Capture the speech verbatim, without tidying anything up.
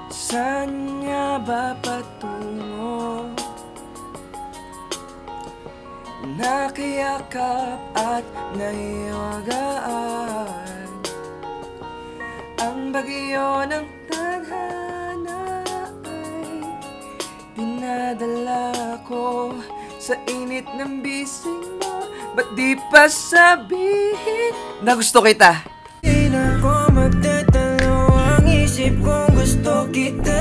Saan nga ba patungo? Nakiyakap at naiwagaan ang bagyo ng tadhana ay dinadala ko sa init ng bisig mo. Ba't di pa sabihin na gusto kita? Di na ko magtatalo ang isip kong gusto kita.